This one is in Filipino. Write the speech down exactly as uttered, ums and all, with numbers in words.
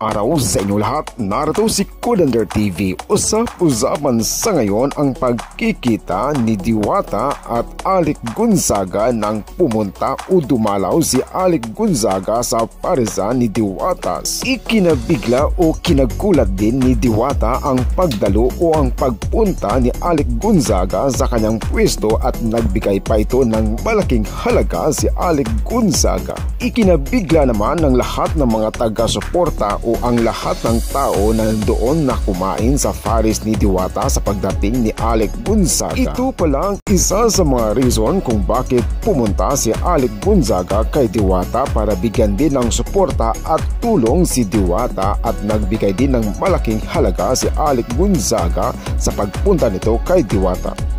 araw sa inyo lahat. Narito si Kudander T V. Usap-usapan sa ngayon ang pagkikita ni Diwata at Alec Gonzaga nang pumunta o dumalaw si Alec Gonzaga sa paresan ni Diwata. Ikinabigla o kinagulat din ni Diwata ang pagdalo o ang pagpunta ni Alec Gonzaga sa kanyang pwesto at nagbigay pa ito ng malaking halaga si Alec Gonzaga. Ikinabigla naman ng lahat ng mga taga-suporta o ang lahat ng tao na nandoon na kumain sa pares ni Diwata sa pagdating ni Alec Gonzaga. Ito pala ang isa sa mga reason kung bakit pumunta si Alec Gonzaga kay Diwata para bigyan din ng suporta at tulong si Diwata at nagbigay din ng malaking halaga si Alec Gonzaga sa pagpunta nito kay Diwata.